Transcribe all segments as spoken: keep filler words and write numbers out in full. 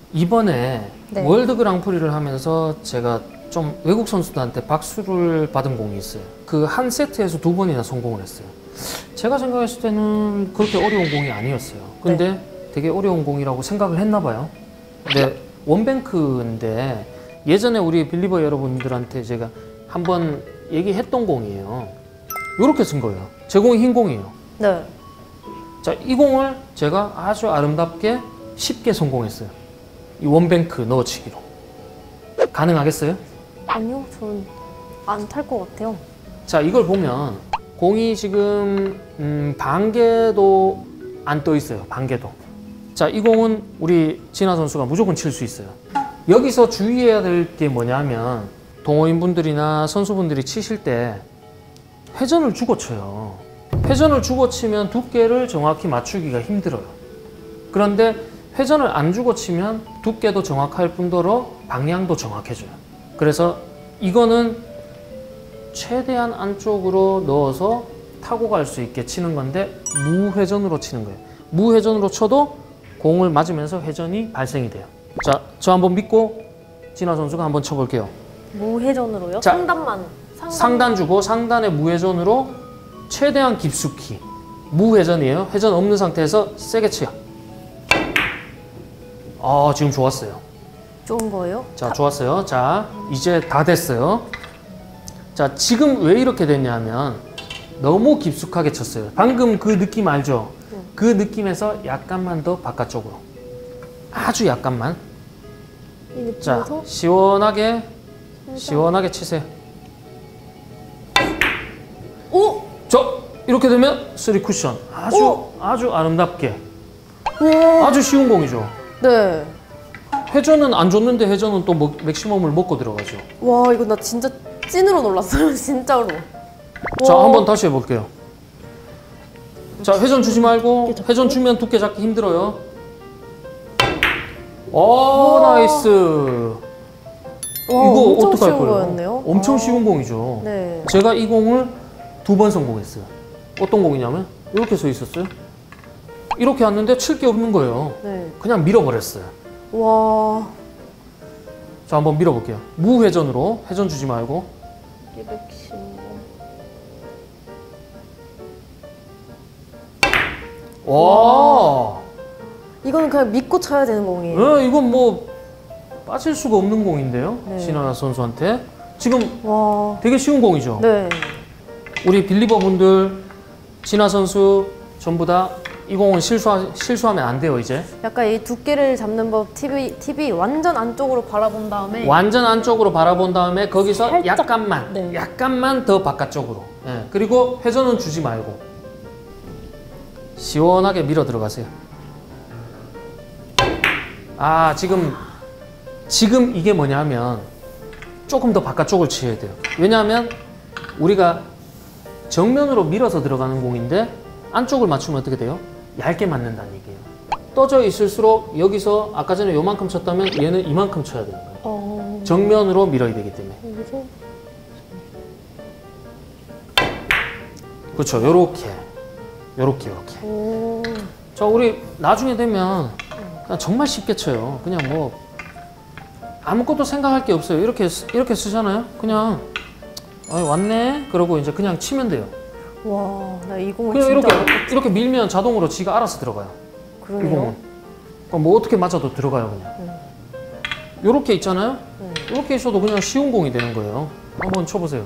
이번에 네. 월드 그랑프리를 하면서 제가 좀 외국 선수들한테 박수를 받은 공이 있어요. 그 한 세트에서 두 번이나 성공을 했어요. 제가 생각했을 때는 그렇게 어려운 공이 아니었어요. 근데 네. 되게 어려운 공이라고 생각을 했나 봐요. 근데 원뱅크인데 예전에 우리 빌리버 여러분들한테 제가 한번 얘기했던 공이에요. 이렇게 쓴 거예요. 제 공이 흰 공이에요. 네. 자, 이 공을 제가 아주 아름답게 쉽게 성공했어요. 이 원뱅크 넣어치기로. 가능하겠어요? 아니요, 저는 안 탈 것 같아요. 자, 이걸 보면 공이 지금 음, 반개도 안 떠 있어요. 반개도. 자, 이 공은 우리 진아 선수가 무조건 칠 수 있어요. 여기서 주의해야 될 게 뭐냐면 동호인분들이나 선수분들이 치실 때 회전을 주고 쳐요. 회전을 주고 치면 두께를 정확히 맞추기가 힘들어요. 그런데 회전을 안 주고 치면 두께도 정확할 뿐더러 방향도 정확해져요. 그래서 이거는 최대한 안쪽으로 넣어서 타고 갈 수 있게 치는 건데 무회전으로 치는 거예요. 무회전으로 쳐도 공을 맞으면서 회전이 발생이 돼요. 자, 저 한번 믿고 진아 선수가 한번 쳐볼게요. 무회전으로요? 자, 상단만. 상단. 상단 주고 상단의 무회전으로 최대한 깊숙이. 무회전이에요. 회전 없는 상태에서 세게 치요. 아, 지금 좋았어요. 좋은 거예요? 자, 좋았어요. 자, 이제 다 됐어요. 자, 지금 왜 이렇게 됐냐면 너무 깊숙하게 쳤어요. 방금 그 느낌 알죠? 네. 그 느낌에서 약간만 더 바깥쪽으로. 아주 약간만. 이 느낌에서? 자, 시원하게 시원하게 치세요. 오! 저 이렇게 되면 쓰리 쿠션. 아주 오! 아주 아름답게. 와. 아주 쉬운 공이죠. 네. 회전은 안 줬는데 회전은 또 먹, 맥시멈을 먹고 들어가죠. 와, 이거 나 진짜 찐으로 놀랐어요. 진짜로. 자, 와. 한번 다시 해볼게요. 자, 회전 주지 말고. 회전 주면 두께 잡기 힘들어요. 오, 나이스. 와, 이거 엄청 어떡할 쉬운 거예요? 거였네요. 엄청 아. 쉬운 공이죠. 네. 제가 이 공을 두 번 성공했어요. 어떤 공이냐면 이렇게 서 있었어요. 이렇게 왔는데 칠 게 없는 거예요. 네. 그냥 밀어버렸어요. 와. 자, 한번 밀어볼게요. 무회전으로. 회전 주지 말고. 이백십오. 와. 이거는 그냥 믿고 쳐야 되는 공이에요. 어, 이건 뭐 빠질 수가 없는 공인데요. 네. 진아 선수한테. 지금 와. 되게 쉬운 공이죠. 네. 우리 빌리버 분들, 진아 선수 전부 다 이 공은 실수 실수하면 안 돼요, 이제. 약간 이 두께를 잡는 법 팁이, 팁이 완전 안쪽으로 바라본 다음에 완전 안쪽으로 바라본 다음에 거기서 살짝, 약간만, 네. 약간만 더 바깥쪽으로. 예. 그리고 회전은 주지 말고 시원하게 밀어 들어가세요. 아, 지금 지금 이게 뭐냐면 조금 더 바깥쪽을 치셔야 돼요. 왜냐하면 우리가 정면으로 밀어서 들어가는 공인데 안쪽을 맞추면 어떻게 돼요? 얇게 맞는다는 얘기예요. 떠져 있을수록 여기서 아까 전에 요만큼 쳤다면 얘는 이만큼 쳐야 되는 거예요. 어... 정면으로 밀어야 되기 때문에. 여기서? 그렇죠. 요렇게 요렇게 요렇게. 오... 자, 우리 나중에 되면 그냥 정말 쉽게 쳐요. 그냥 뭐 아무것도 생각할 게 없어요. 이렇게 이렇게 쓰잖아요. 그냥 아, 왔네. 그러고 이제 그냥 치면 돼요. 와, 나 이 공을 그냥 진짜 이렇게 이렇게 밀면 자동으로 지가 알아서 들어가요. 그러네요. 이 공은. 그럼 뭐 어떻게 맞아도 들어가요, 그냥. 네. 요렇게 있잖아요. 네. 요렇게 있어도 그냥 쉬운 공이 되는 거예요. 한번 쳐보세요.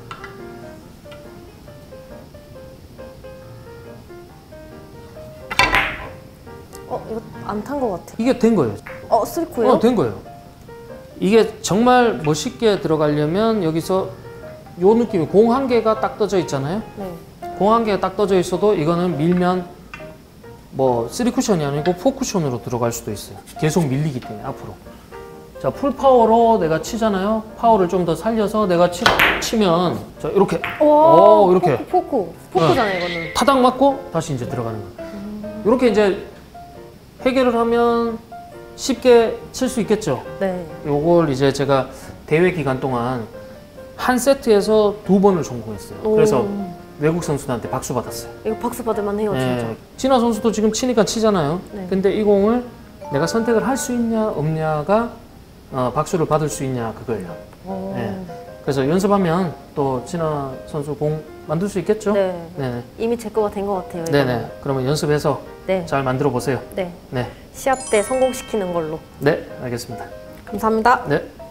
어, 이거 안 탄 것 같아. 이게 된 거예요. 어, 슬코요? 어, 된 거예요. 이게 정말 멋있게 들어가려면 여기서 요 느낌이 공 한 개가 딱 떠져 있잖아요. 네. 공 한 개가 딱 떠져 있어도 이거는 밀면 뭐 쓰리 쿠션이 아니고 포 쿠션으로 들어갈 수도 있어요. 계속 밀리기 때문에 앞으로. 자, 풀 파워로 내가 치잖아요. 파워를 좀 더 살려서 내가 치, 치면 자, 이렇게 와, 오, 이렇게 포크, 포크. 포크잖아요, 이거는. 타닥 맞고 다시 이제 들어가는 거예요. 음. 이렇게 이제 해결을 하면 쉽게 칠 수 있겠죠. 네. 요걸 이제 제가 대회 기간 동안 한 세트에서 두 번을 성공했어요. 오. 그래서 외국 선수들한테 박수 받았어요. 이거 박수 받을만 해요, 네. 진짜. 진아 선수도 지금 치니까 치잖아요. 네. 근데 이 공을 내가 선택을 할 수 있냐 없냐가 어, 박수를 받을 수 있냐 그거예요. 오. 네. 그래서 연습하면 또 진아 선수 공 만들 수 있겠죠? 네. 네네. 이미 제 거가 된 것 같아요. 네네. 이거는. 그러면 연습해서 네. 잘 만들어 보세요. 네. 네. 시합 때 성공시키는 걸로. 네, 알겠습니다. 감사합니다. 네.